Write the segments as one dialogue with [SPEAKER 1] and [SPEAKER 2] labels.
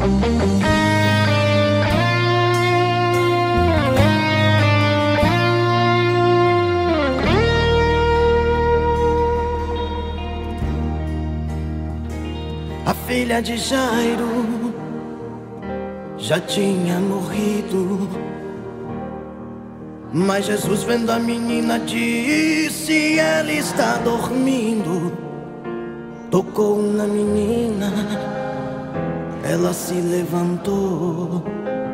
[SPEAKER 1] A filha de Jairo já tinha morrido, mas Jesus, vendo a menina, disse: ela está dormindo. Tocou na menina, ela se levantou,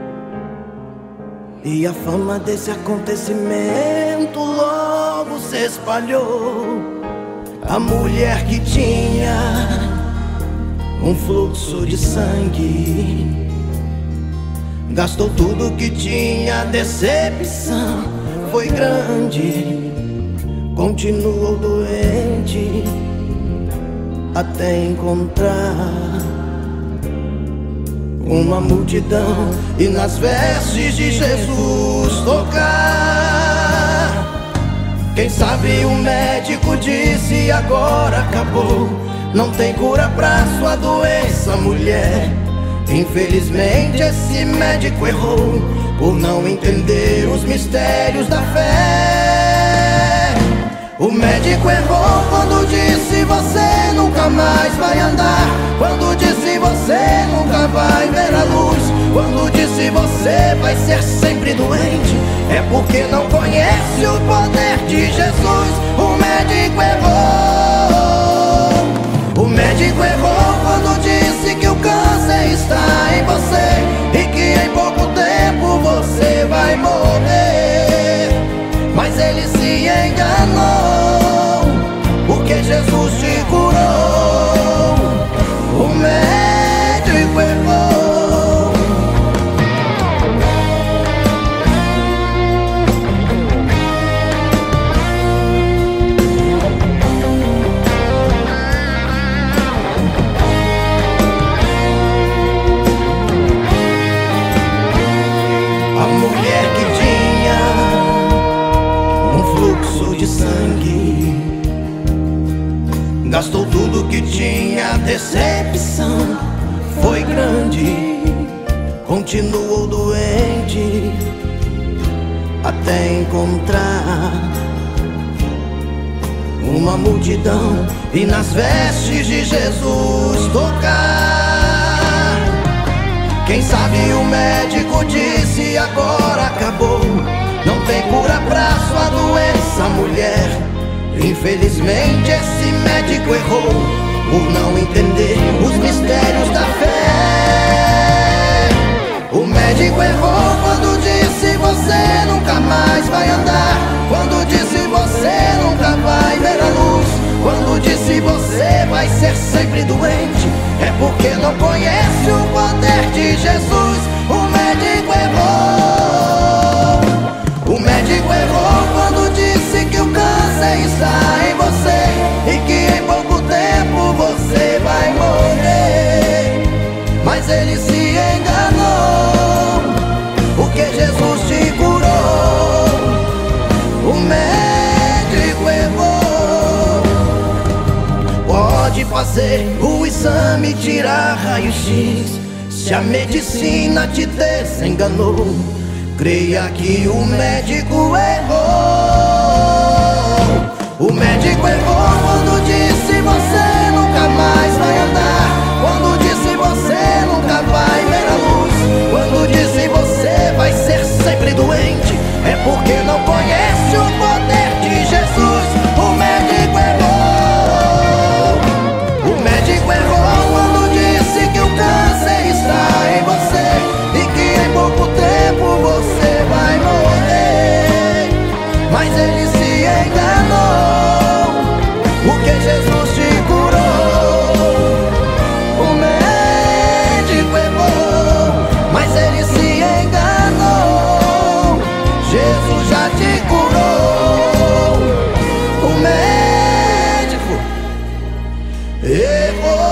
[SPEAKER 1] e a fama desse acontecimento logo se espalhou. A mulher que tinha um fluxo de sangue gastou tudo que tinha, a decepção foi grande. Continuou doente até encontrar uma multidão e nas vestes de Jesus tocar. Quem sabe o médico disse: agora acabou, não tem cura pra sua doença, mulher. Infelizmente esse médico errou por não entender os mistérios da fé. O médico errou quando disse: você nunca mais vai andar, quando disse: você nunca vai ver a luz, quando disse: você vai ser sempre doente. É porque não conhece o poder de Jesus. O médico errou. O médico errou quando disse que o câncer está em você e que em pouco tempo você vai morrer. Mas ele se enganou, porque Jesus te curou. O médico errou. A mulher que tinha um fluxo de sangue gastou tudo que tinha, a decepção foi grande. Continuou doente até encontrar uma multidão e nas vestes de Jesus tocar. Quem sabe o médico disse: agora acabou, não tem cura pra sua doença, mulher. Infelizmente esse médico errou por não entender os mistérios da fé. O médico errou quando disse: você nunca mais vai andar, quando disse: você nunca vai ver a luz, quando disse: você vai ser sempre doente. É porque não conhece o poder de Jesus. O médico errou. O médico errou quando disse que o câncer está em você e que em pouco tempo você vai morrer. Mas ele se enganou, porque Jesus te curou. O médico errou. Pode fazer o exame, tirar raio-x. Se a medicina te desenganou, creia que o médico errou. O médico errou quando disse: você nunca mais vai andar, quando disse: você nunca vai ver a luz, quando disse: você vai ser sempre doente. É porque não conhece o poder de Jesus. O médico errou. O médico errou quando disse que o câncer está em você e que em pouco tempo você vai morrer. Mas ele se enganou, porque Jesus te curou. O médico errou, mas ele se enganou. Jesus já te curou. O médico errou.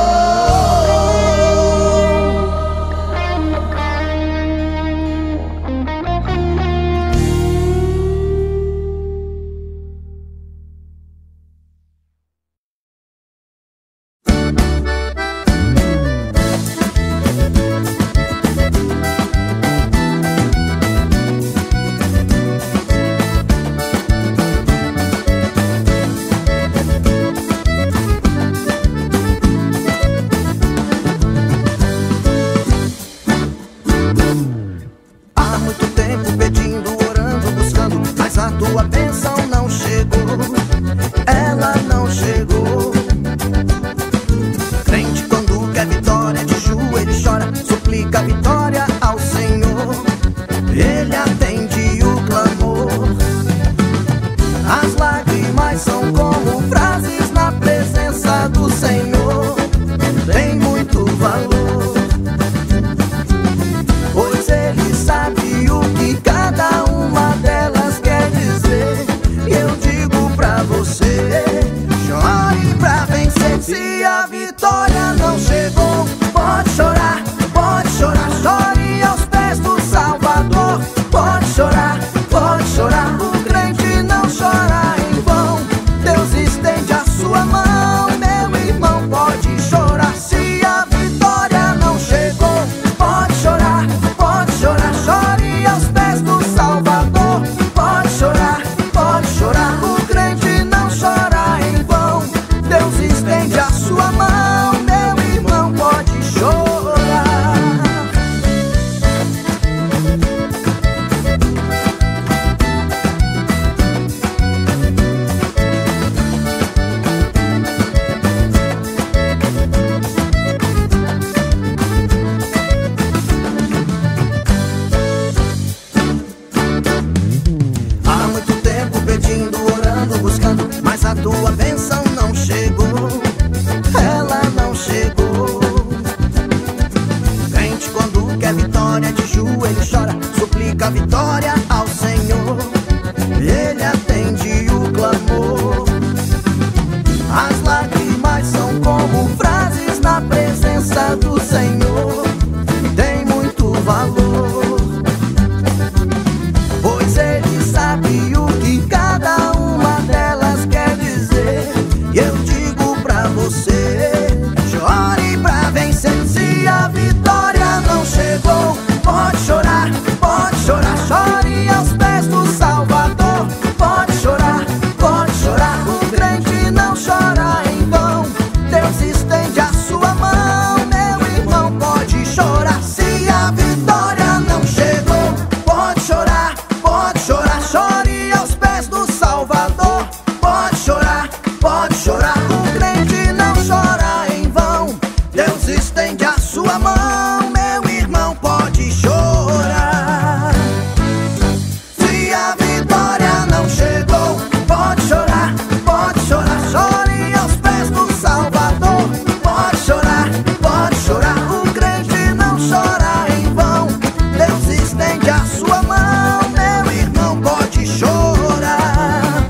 [SPEAKER 1] chorar,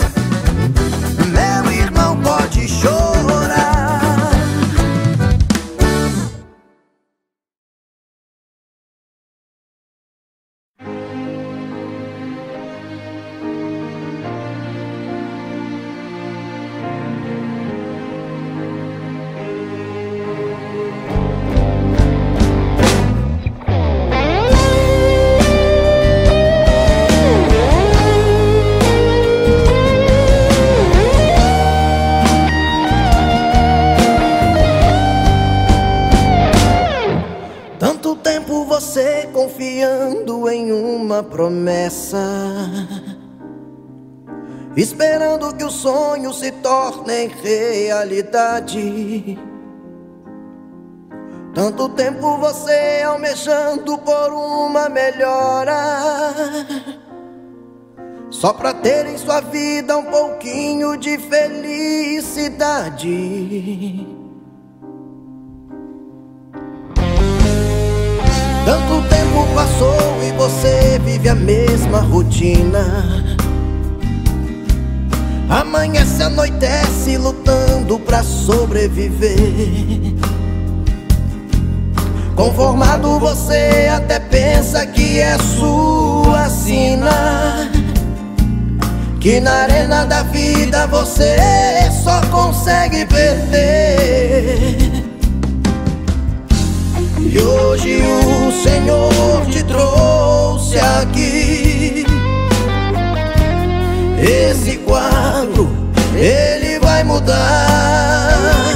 [SPEAKER 1] meu irmão pode chorar. Tanto tempo você confiando em uma promessa, esperando que os sonhos se tornem realidade. Tanto tempo você almejando por uma melhora, só pra ter em sua vida um pouquinho de felicidade. Tanto tempo passou e você vive a mesma rotina. Amanhece, anoitece, lutando pra sobreviver. Conformado você até pensa que é sua sina, que na arena da vida você só consegue perder. E hoje o Senhor te trouxe aqui. Esse quadro, ele vai mudar.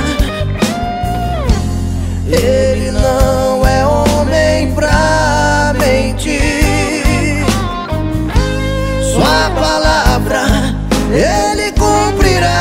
[SPEAKER 1] Ele não é homem pra mentir. Sua palavra, ele cumprirá.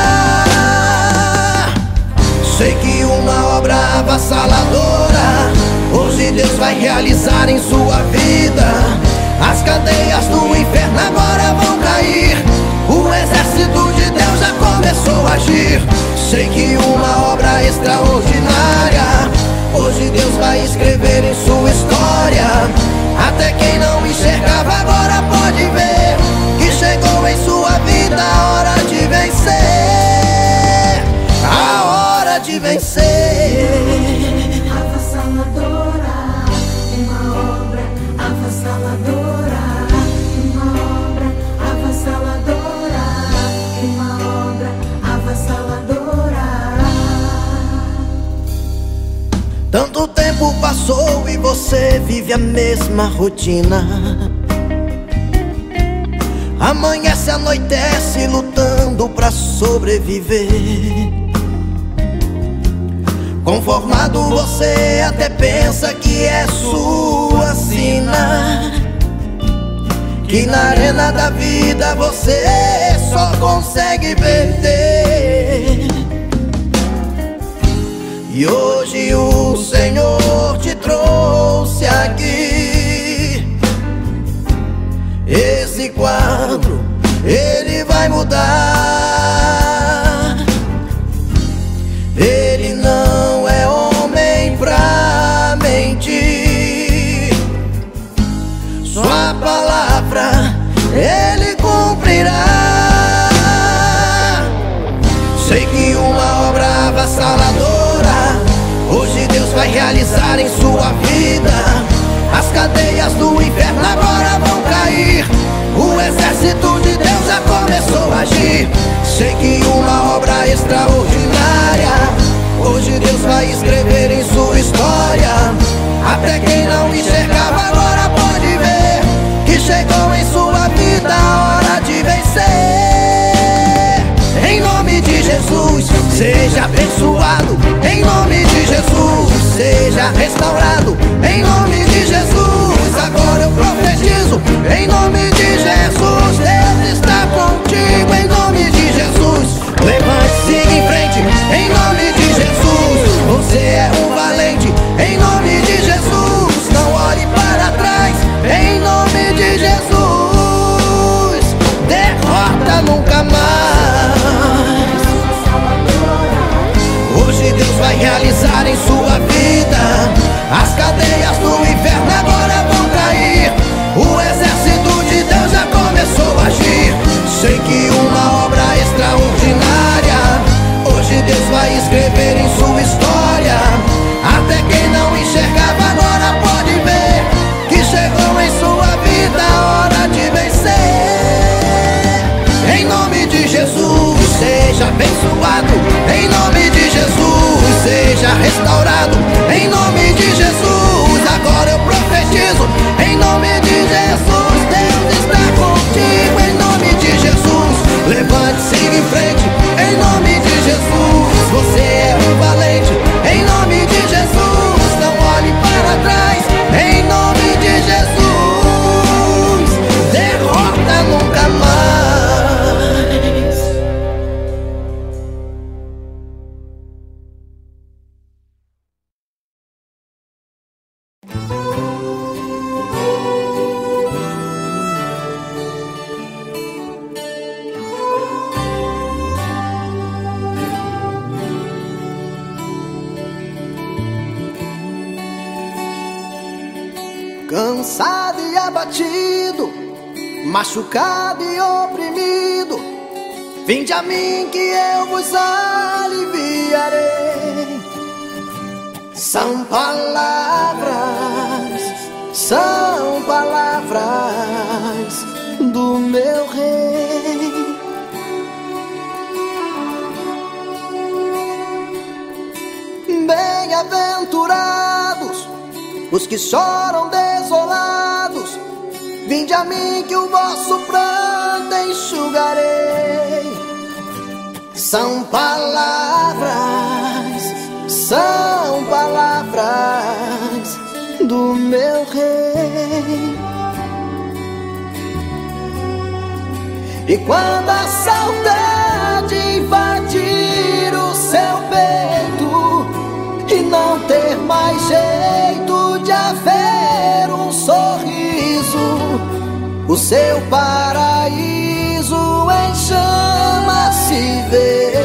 [SPEAKER 1] Sei que uma obra avassaladora hoje Deus vai realizar em sua vida. As cadeias do inferno agora vão cair. O exército de Deus já começou a agir. Sei que uma obra extraordinária hoje Deus vai escrever em sua história. Até quem não enxergava agora pode ver que chegou em sua vida a hora de vencer. A hora de vencer.
[SPEAKER 2] Avassaladora, uma obra avassaladora, uma obra avassaladora, uma obra avassaladora.
[SPEAKER 1] Tanto tempo passou e você vive a mesma rotina. Amanhece, anoitece, lutando pra sobreviver. Conformado você até pensa que é sua sina, que na arena da vida você só consegue perder. E hoje o Senhor te trouxe aqui. Esse quadro, ele vai mudar. Ele não é homem pra mentir. Sua palavra, ele cumprirá. Sei que uma obra avassaladora hoje Deus vai realizar em sua vida. As cadeias do inferno agora vão cair. O exército de Deus já começou a agir. Sei que uma obra extraordinária hoje Deus vai escrever em sua história. Até quem não enxergava agora pode ver que chegou em sua vida a hora de vencer. Em nome de Jesus, seja abençoado. Em nome de Jesus, seja restaurado. Em nome de Jesus, agora eu profetizo. Em nome de Jesus, Deus está contigo. Em nome de Jesus, levante, siga em frente. Em nome de Jesus, você é um valente. Em nome de Jesus, não olhe para trás. Em nome de Jesus, derrota nunca mais. Hoje Deus vai realizar em sua vida. As cadeias do inferno agora vão cair. O exército de Deus já começou cansado e abatido, machucado e oprimido, vinde a mim que eu vos aliviarei. São palavras do meu Rei. Bem-aventurados os que choram desolados, vinde a mim que o vosso pranto enxugarei. São palavras do meu Rei. E quando a saudade invadir o seu peito e não ter mais jeito de haver um sorriso, o seu paraíso em chamas se vê.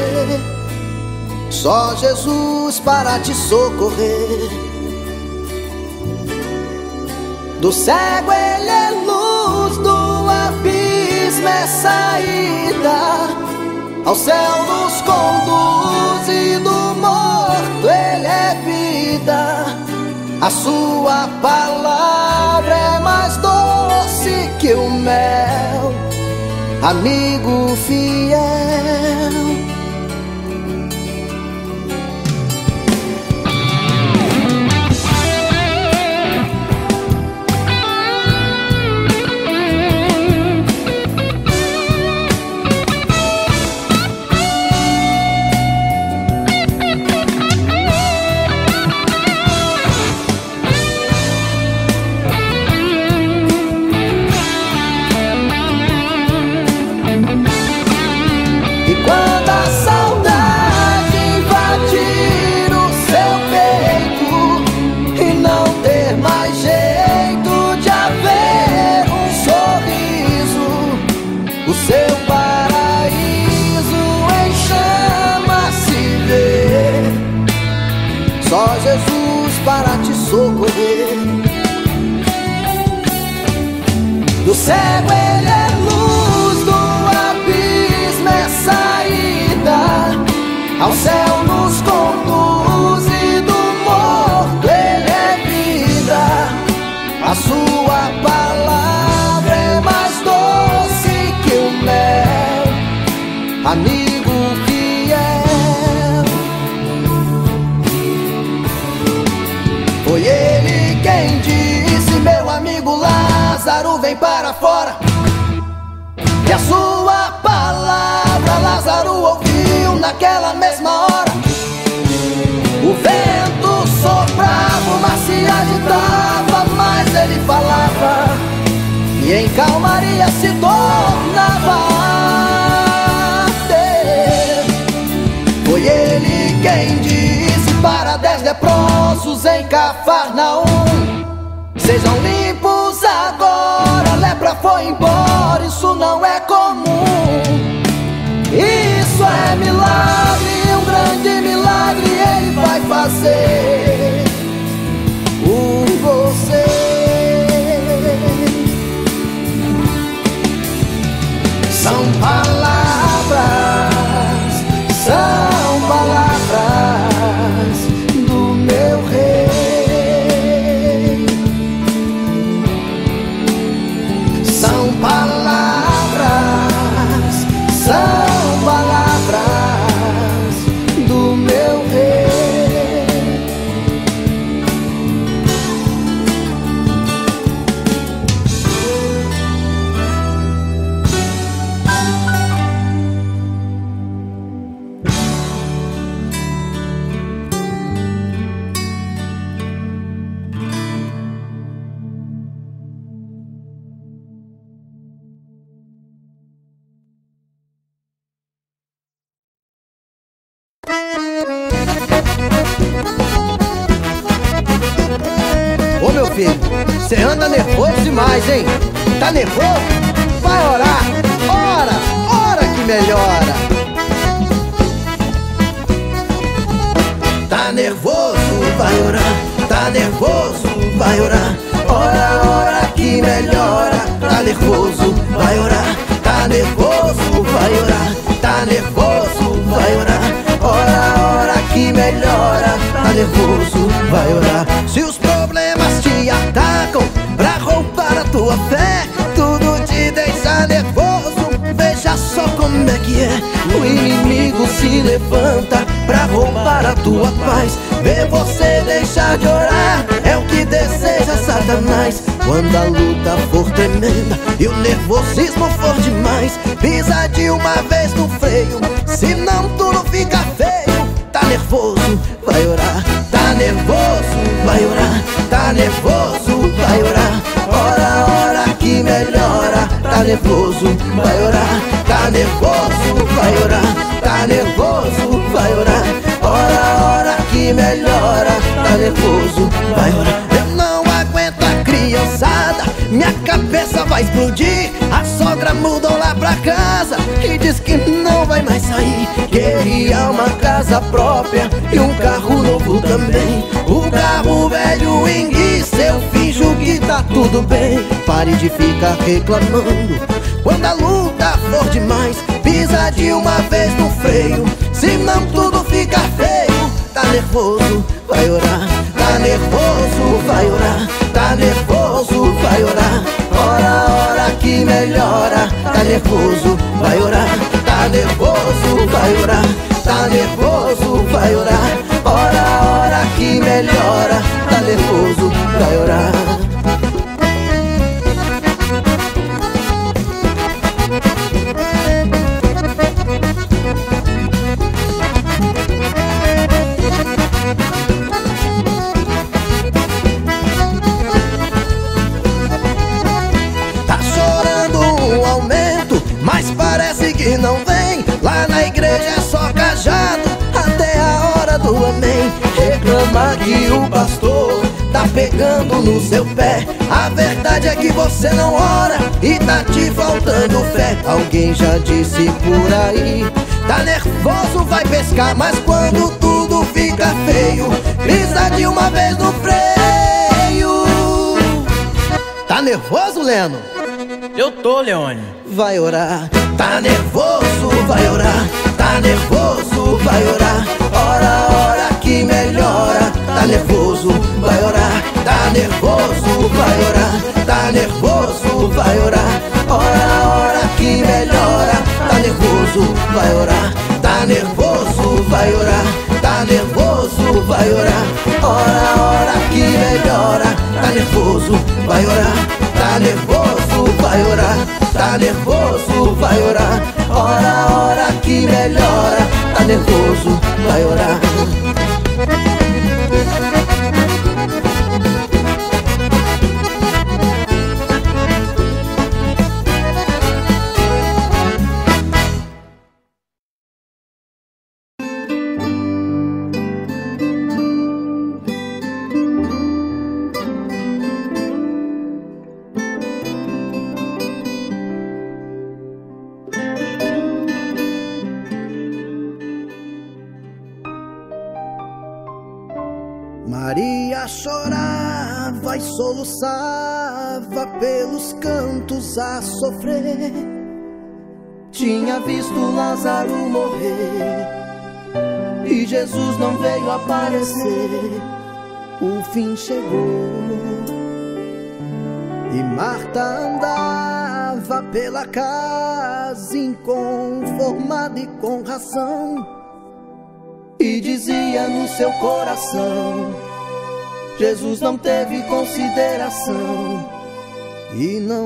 [SPEAKER 1] Só Jesus para te socorrer. Do cego ele é luz, do abismo é saída, ao céu nos conduz e do morto ele é vida. A sua palavra é mais doce que o mel, amigo fiel. Para te socorrer. Do cego ele é luz, do abismo é saída, ao céu nos conduz e do morto ele é vida. A sua palavra é mais doce que o mel, amigo fiel. Foi ele quem disse, meu amigo Lázaro, vem para fora. E a sua palavra Lázaro ouviu naquela mesma hora. O vento soprava, o mar se agitava, mas ele falava, e em calmaria se tornava arte. Foi ele quem disse para 10 leprosos em Cafarnaum, sejam limpos agora. A lepra foi embora, isso não é comum. Isso é milagre, um grande milagre ele vai fazer por você. São palavras do meu Rei. São palavras do meu Rei. Ô meu filho, você anda nervoso demais, hein? Tá nervoso? Vai orar, ora que melhora. Tá nervoso, vai orar. Tá nervoso, vai orar. Ora, melhora. Tá nervoso, vai orar. Tá nervoso, vai orar. Tá nervoso, vai orar. Ora, ora que melhora. Tá nervoso, vai orar. Se os problemas te atacam pra roubar a tua fé, tudo te deixa nervoso, veja só como é que é. O inimigo se levanta pra roubar a tua paz. Vê você deixar de orar, é o que deseja Satanás. Quando a luta for tremenda e o nervosismo for demais, pisa de uma vez no freio, senão tudo fica feio. Tá nervoso, vai orar. Tá nervoso, vai orar. Tá nervoso, vai orar. Ora, ora que melhora. Tá nervoso, vai orar. Tá nervoso, vai orar. Tá nervoso, vai orar. Ora, ora que melhora. Tá nervoso, vai orar. Eu não aguento a criançada, minha cabeça vai explodir. A sogra mudou lá pra casa e diz que não vai mais sair. Queria uma casa própria e um carro novo também. O carro velho enguiça, eu finjo que tá tudo bem. Pare de ficar reclamando quando a luta for demais, pisa de uma vez no freio, senão tudo fica feio. Tá nervoso, vai orar. Tá nervoso, vai orar. Tá nervoso, vai orar. Ora, ora que melhora. Tá nervoso, vai orar. Tá nervoso, vai orar. Tá nervoso, vai orar. Ora, ora que melhora. Tá nervoso, vai orar. Mas parece que não vem. Lá na igreja é só cajado até a hora do amém. Reclama que o pastor tá pegando no seu pé. A verdade é que você não ora e tá te faltando fé. Alguém já disse por aí, tá nervoso, vai pescar. Mas quando tudo fica feio, pisa de uma vez no freio. Tá nervoso, Leno?
[SPEAKER 3] Eu tô, Leone.
[SPEAKER 1] Vai orar. Tá nervoso, vai orar. Tá nervoso, vai orar. Ora, ora que melhora. Tá nervoso, vai orar. Tá nervoso, vai orar. Tá nervoso, vai orar. Ora, ora que melhora. Tá nervoso, vai orar. Tá nervoso, vai orar. Tá nervoso, vai orar. Ora, ora que melhora. Tá nervoso, vai orar. Tá nervoso, vai orar. Tá nervoso, vai orar. Ora, ora que melhora. Tá nervoso, vai orar. Maria chorava e soluçava pelos cantos a sofrer. Tinha visto Lázaro morrer e Jesus não veio aparecer. O fim chegou e Marta andava pela casa inconformada e com razão, e dizia no seu coração: Jesus não teve consideração e não.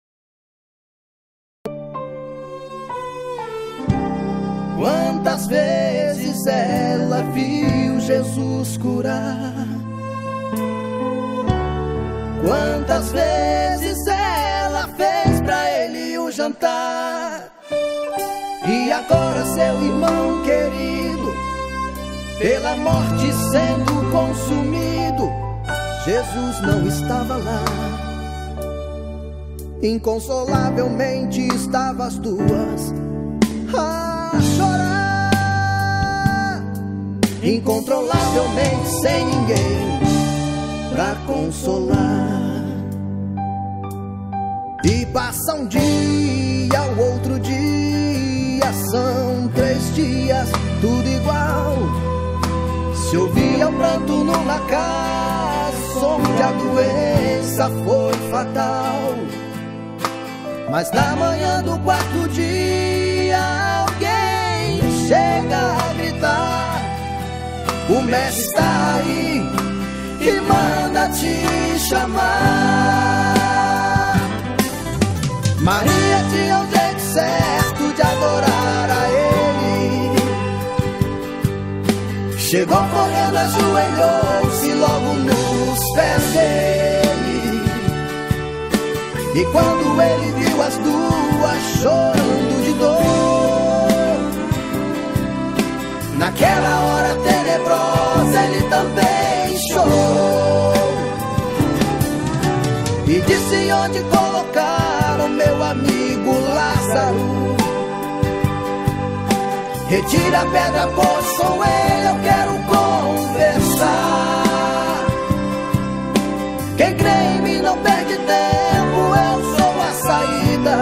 [SPEAKER 1] Quantas vezes ela viu Jesus curar? Quantas vezes ela fez pra ele o jantar? E agora seu irmão querido, pela morte sendo consumido, Jesus não estava lá. Inconsolavelmente estavam as duas a chorar, incontrolavelmente, sem ninguém pra consolar. E passa um dia, o outro dia, são 3 dias, tudo igual. Se ouvia o pranto numa casa onde a doença foi fatal. Mas na manhã do 4º dia alguém chega a gritar: o mestre está aí e manda te chamar. Maria tinha o jeito certo de adorar a ele. Chegou correndo, ajoelhou-se logo nos pés dele. E quando ele viu as duas chorando de dor, naquela hora tenebrosa ele também chorou. E disse: onde colocaram meu amigo Lázaro? Retira a pedra, pois com ele eu quero conversar. Quem crê em mim não perde tempo, eu sou a saída.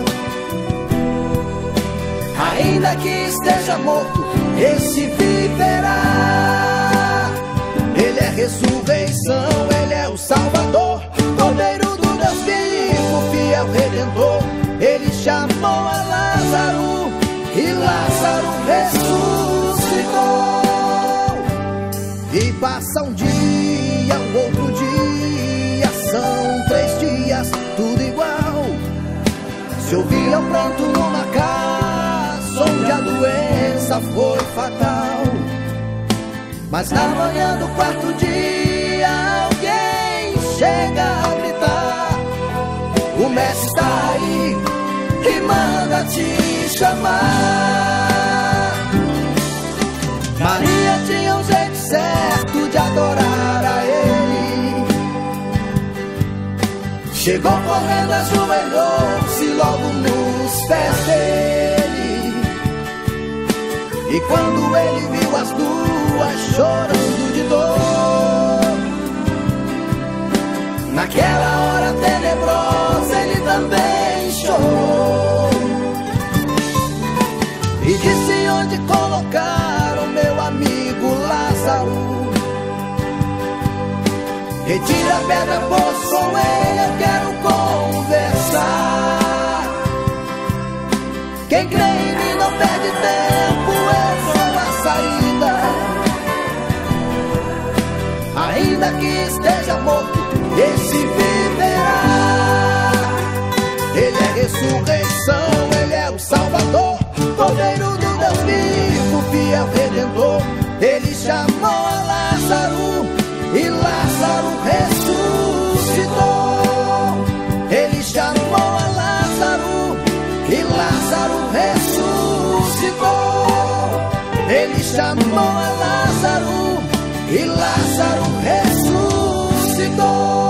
[SPEAKER 1] Ainda que esteja morto, esse viverá. Ele é ressurreição, ele é o Salvador, Cordeiro do Deus vivo, fiel Redentor. Ele chamou a Lázaro e Lázaro ressuscitou. E passa um dia, o outro dia, são 3 dias, tudo igual. Se ouvia o pranto numa casa onde a doença foi fatal. Mas na manhã do 4º dia alguém chega a gritar: o mestre está aí e manda te chamar. Maria tinha um jeito certo de adorar a ele. Chegou correndo, ajoelhou-se logo nos pés dele. E quando ele viu as duas chorando de dor, naquela hora tenebrosa ele também chorou. E disse: onde colocaram meu amigo Lázaro? Retira a pedra, pois com ele eu quero conversar. Quem crê em mim não perde tempo, eu sou a saída. Ainda que esteja morto, esse viverá. Ele é ressurreição, ele é o Salvador, Cordeiro do Deus vivo, fiel Redentor. Ele chamou a Lázaro e Lázaro ressuscitou. Ele chamou a Lázaro e Lázaro ressuscitou. Ele chamou a Lázaro e Lázaro ressuscitou.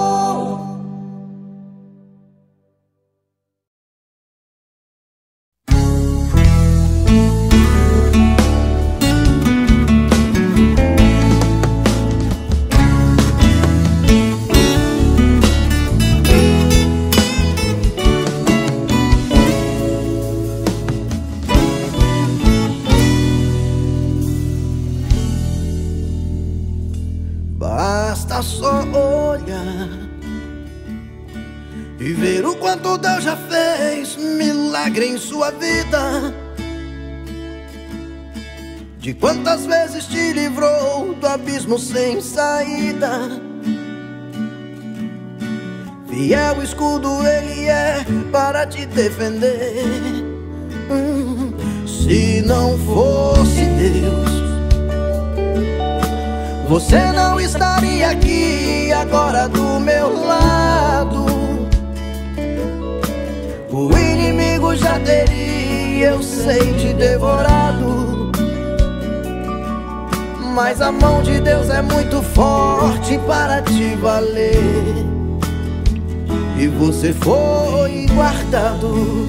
[SPEAKER 1] Basta só olhar e ver o quanto Deus já fez milagre em sua vida. De quantas vezes te livrou do abismo sem saída. Fiel escudo ele é para te defender. Se não fosse Deus, você não estaria aqui agora do meu lado. O inimigo já teria, eu sei, te devorado. Mas a mão de Deus é muito forte para te valer. E você foi guardado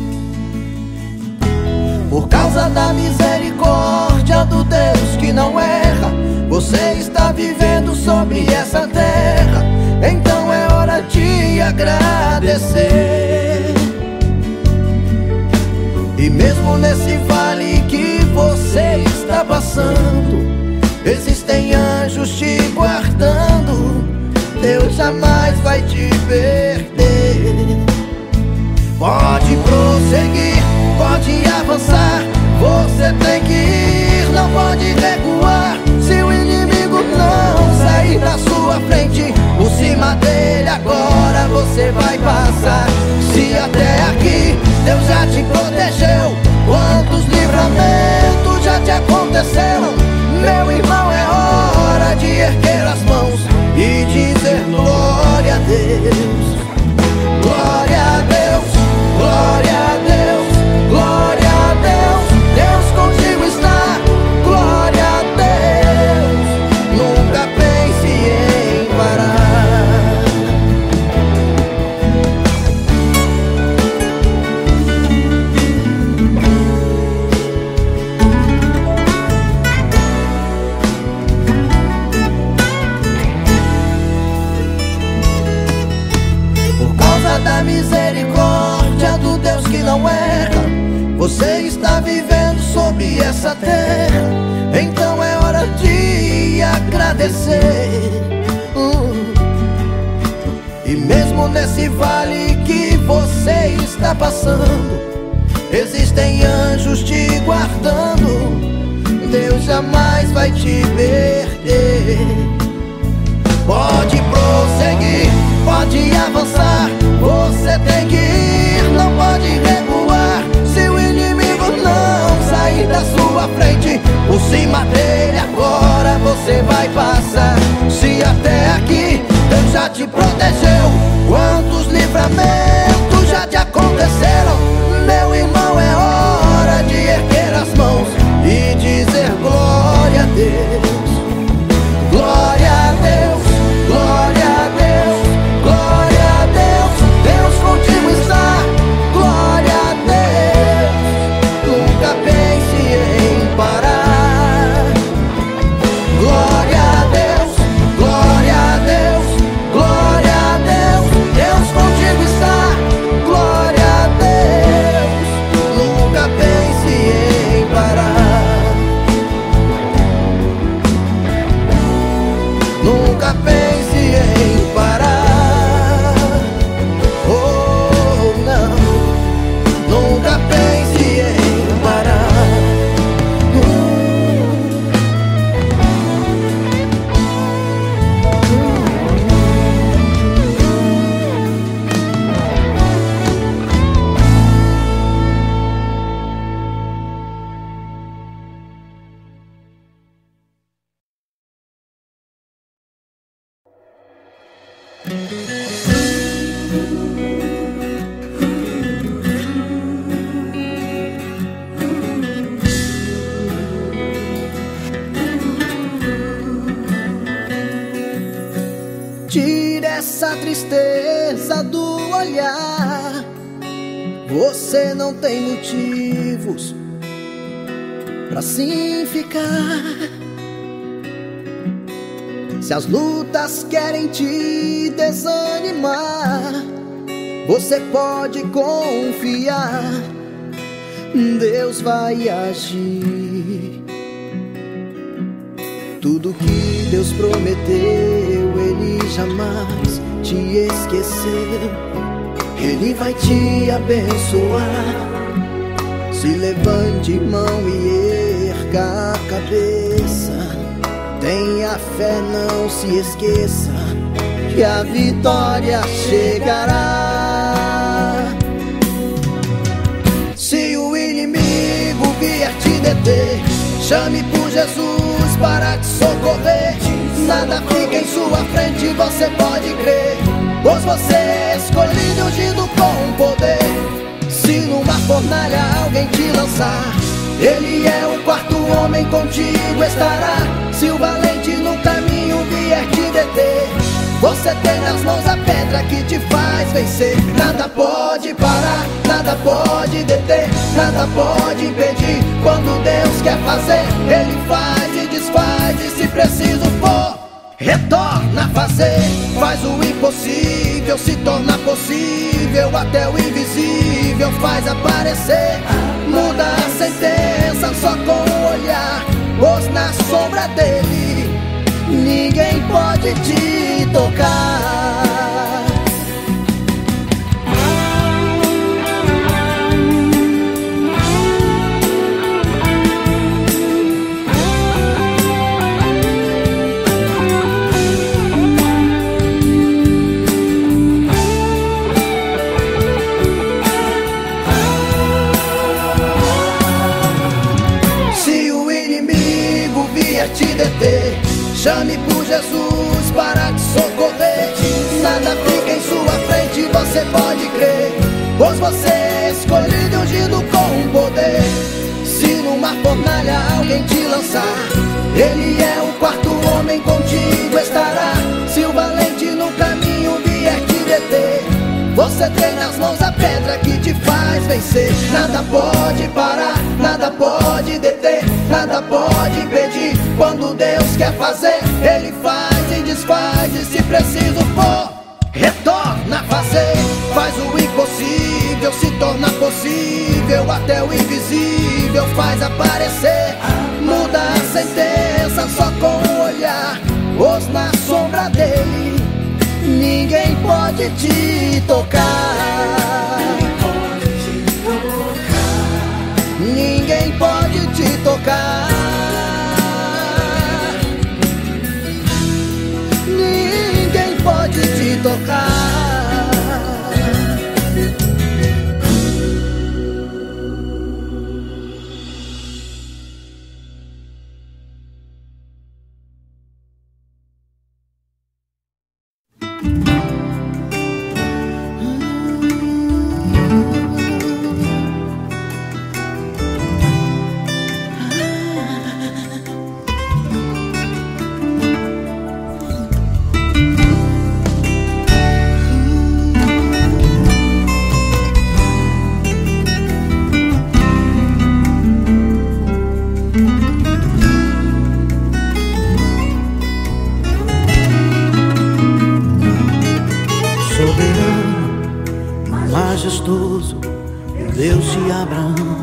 [SPEAKER 1] por causa da misericórdia do Deus que não erra. Você está vivendo sobre essa terra, então é hora de agradecer. E mesmo nesse vale que você está passando, existem anjos te guardando. Deus jamais vai te perder. Pode prosseguir, pode avançar. Você tem que ir, não pode recuar. Se o inimigo não sair da sua frente, por cima dele agora você vai passar. Se até aqui Deus já te protegeu, quantos livramentos já te aconteceram? Meu irmão, é hora de erguer as mãos e dizer glória a Deus. Glória a Deus, glória a Deus, glória a Deus. Deus contigo está, glória a Deus. Nunca pense em parar. Por causa da misericórdia do Deus que não erra, você está vivendo sobre essa terra. Então é hora de agradecer. E mesmo nesse vale que você está passando, existem anjos te guardando. Deus jamais vai te perder. Pode prosseguir, pode avançar. Você tem que ir, não pode recuar. Se o inimigo não sair da sua frente, por cima dele agora você vai passar. Se até aqui Deus já te protegeu, quantos livramentos já te aconteceram? Meu irmão, é hora de erguer as mãos e dizer glória a Deus. Glória a Deus, glória a Deus, glória a Deus. Deus contigo está, glória a Deus. Nunca pense em parar. Glória a Deus, glória a Deus, glória a Deus. Deus contigo está, glória a Deus. Nunca pense em parar. Nunca pense em parar. Oh, não. Nunca pense em parar. Tire essa tristeza do olhar. Você não tem motivos pra assim ficar. Se as lutas querem te desanimar, você pode confiar, Deus vai agir. Tudo que Deus prometeu, Ele jamais te esqueceu. Ele vai te abençoar. Se levante mão e erga a cabeça. Tenha fé, não se esqueça que a vitória chegará. Se o inimigo vier te deter, chame por Jesus para te socorrer. Nada fica em sua frente, você pode crer, pois você é escolhido e ungido com poder. Se numa fornalha alguém te lançar, Ele é o quarto homem, contigo estará. Se o valente no caminho vier te deter, você tem nas mãos a pedra que te faz vencer. Nada pode parar, nada pode deter, nada pode impedir. Quando Deus quer fazer, Ele faz e desfaz. E se preciso for, retorna a fazer. Faz o impossível se tornar possível, até o invisível faz aparecer. muda a sentença só com o olhar, pois na sombra dele ninguém pode te tocar. Te deter, chame por Jesus para te socorrer. Nada fica em sua frente, você pode crer, pois você é escolhido e ungido com poder. Se numa fornalha alguém te lançar, ele é o quarto homem, contigo estará. Se o valente no caminho vier te deter, você tem nas mãos a pedra que te faz vencer. Nada pode parar, nada pode deter, nada pode impedir. Quando Deus quer fazer, Ele faz e desfaz. E se preciso for, retorna a fazer. Faz o impossível se torna possível, até o invisível faz aparecer. Muda a sentença só com o olhar, pois na sombra dele ninguém pode te tocar. Ninguém pode te tocar. Ninguém pode te tocar. Majestoso, Deus de Abraão,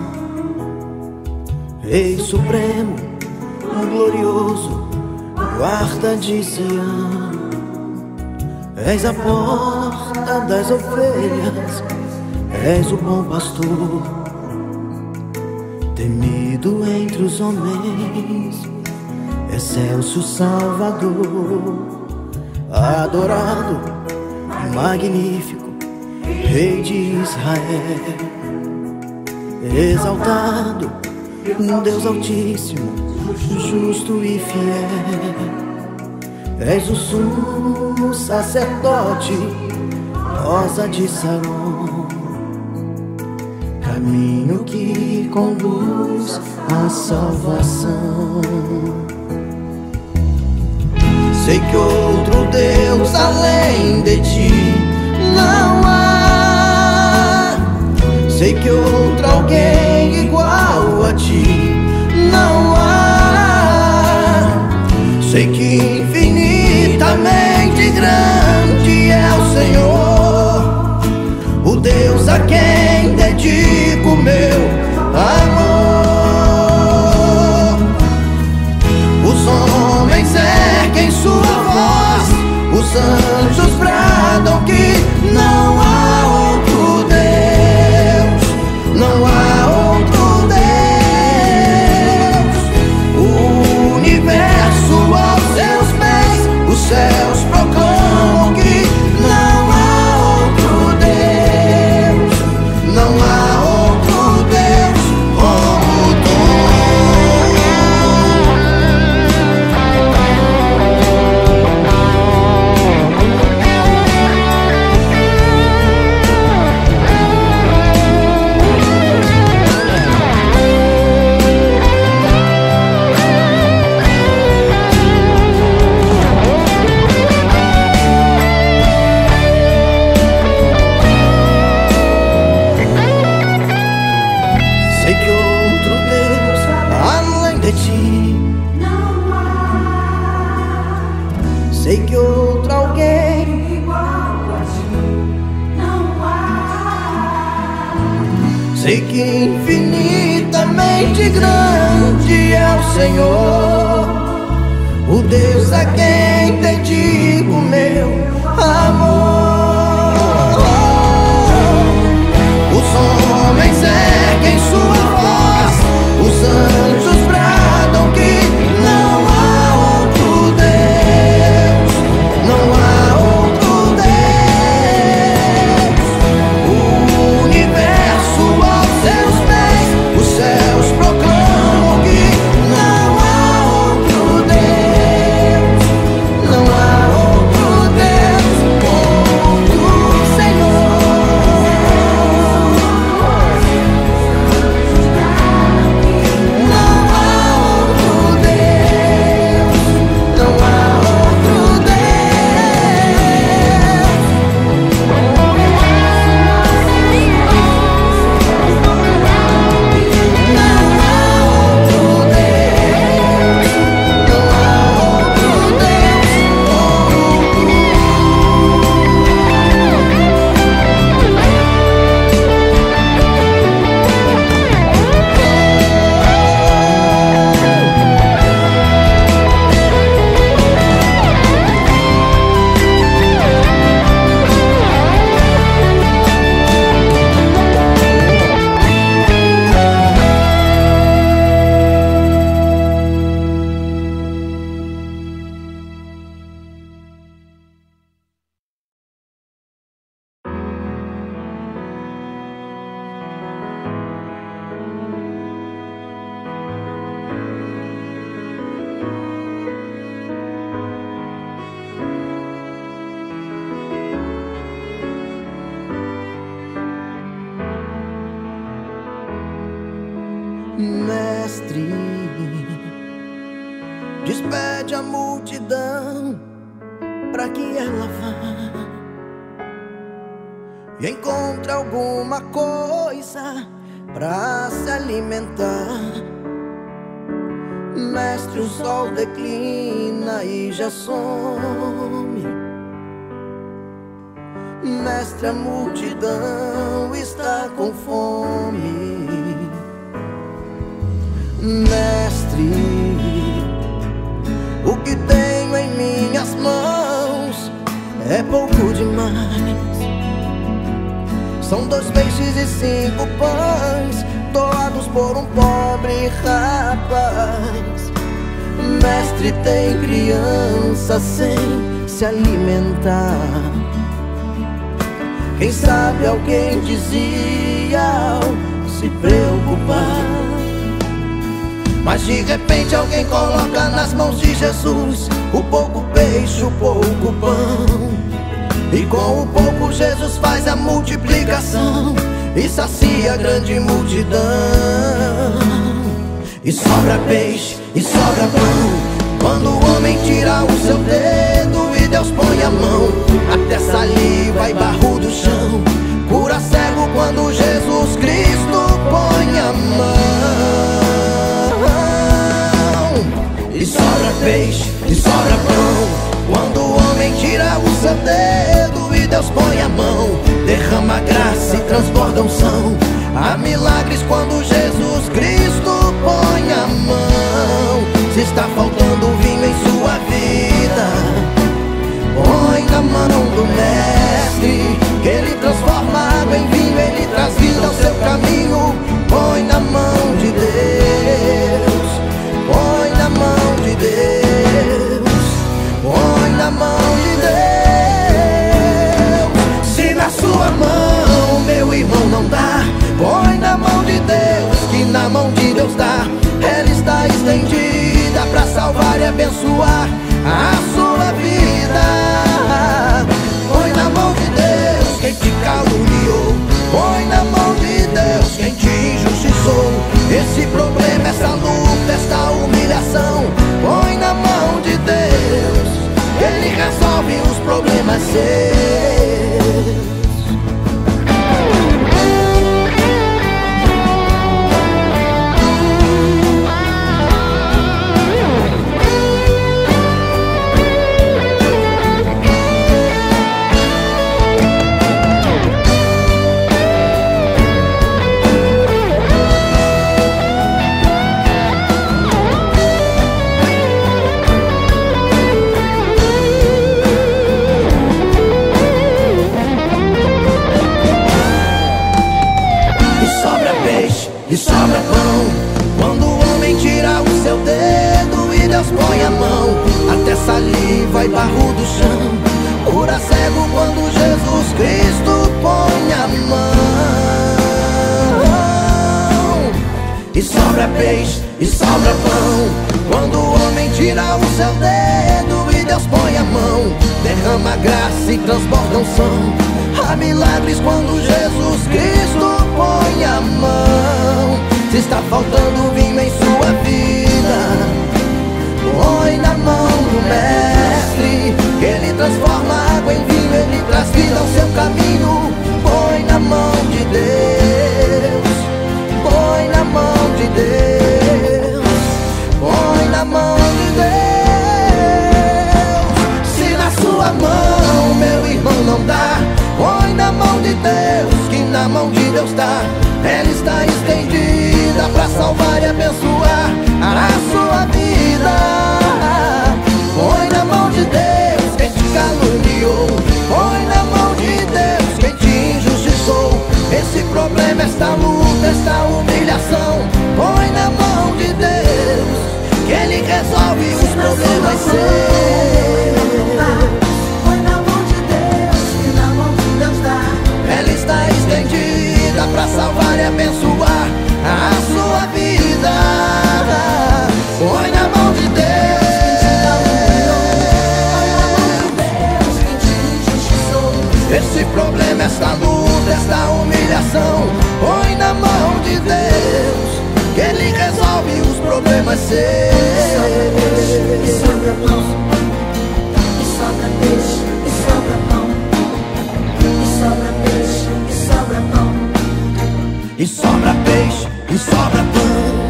[SPEAKER 1] Rei Supremo, glorioso, guarda de Sião. És a porta das ovelhas, és o bom pastor, temido entre os homens, excelso Salvador, adorado, magnífico, Rei de Israel, exaltado, Deus Altíssimo, justo e fiel. És o sumo sacerdote, rosa de Saron, caminho que conduz à salvação. Sei que outro Deus além de ti não há. Sei que outro alguém igual a ti não há. Sei que infinitamente grande é o Senhor, o Deus a quem dedico meu amor. Os homens erguem sua voz, os anjos bradam que não há outro Deus, não há outro Sei que infinitamente grande é o Senhor, o Deus a quem dedico meu amor. Os homens erguem sua voz, os anjos bradam que não há outro Deus, não há outro Deus. O universo aos seus pés, os céus proclamam que não há outro Deus, não há outro Deus, outro Senhor. Não há outro Deus, não há outro Deus. Mestre, despede a multidão para que ela vá e encontre alguma coisa para se alimentar. Mestre, o sol declina e já some. Mestre, a multidão está com fome. Mestre, o que tenho em minhas mãos é pouco demais. São 2 peixes e 5 pães, doados por um pobre rapaz. Mestre, tem criança sem se alimentar. Quem sabe alguém dizia ao se preocupar. Mas de repente alguém coloca nas mãos de Jesus o pouco peixe, o pouco pão. E com o pouco Jesus faz a multiplicação e sacia a grande multidão. E sobra peixe, e sobra pão, quando o homem tira o seu dedo e Deus põe a mão. Até saliva e barro do chão, cura cego quando Jesus Cristo põe a mão. E sobra peixe, e sobra pão, quando o homem tira o seu dedo e Deus põe a mão. Derrama graça e transborda unção. Há milagres quando Jesus Cristo põe a mão. Se está faltando vinho em sua vida, põe na mão do Mestre, que Ele transforma água em vinho, Ele traz vida ao seu caminho. Põe na mão de Deus, põe na mão de Deus, põe na mão de Deus. Se na sua mão, meu irmão, não dá, põe na mão de Deus, que na mão de Deus dá. Ela está estendida para salvar e abençoar a sua vida. Põe na mão de Deus quem te caluniou, põe na mão de Deus quem te injustiçou. Esse problema, essa luta, essa humilhação, põe na mão de Deus, Ele resolve os problemas seus. pão. Quando o homem tira o seu dedo e Deus põe a mão, até saliva e barro do chão. Cura cego quando Jesus Cristo põe a mão. E sobra peixe, e sobra pão. Quando o homem tira o seu dedo e Deus põe a mão, derrama graça e transborda unção. Há milagres quando Jesus Cristo põe a mão. Se está faltando vinho em sua vida, põe na mão do Mestre, que Ele transforma água em vinho, Ele traz vida ao seu caminho. Põe na mão de Deus, põe na mão de Deus, põe na mão de Deus. Se na sua mão, meu irmão, não dá, põe na mão de Deus, que na mão de Deus tá. Ela está estendida para salvar e abençoar a sua vida. Põe na mão de Deus quem te caluniou, põe na mão de Deus quem te injustiçou. Esse problema, esta luta, esta humilhação, põe na mão de Deus, que Ele resolve os problemas seus.
[SPEAKER 2] Põe na mão de Deus, que na mão de Deus dá.
[SPEAKER 1] Ela está estendida para salvar e abençoar a sua vida. Põe na mão de Deus, esse problema, esta luta, esta humilhação, põe na mão de Deus, que Ele resolve os problemas seus.
[SPEAKER 2] E sobra pão, e sobra peixe, e sobra pão, e sobra peixe, e sobra pão.
[SPEAKER 1] E sobra peixe, e sobra pão.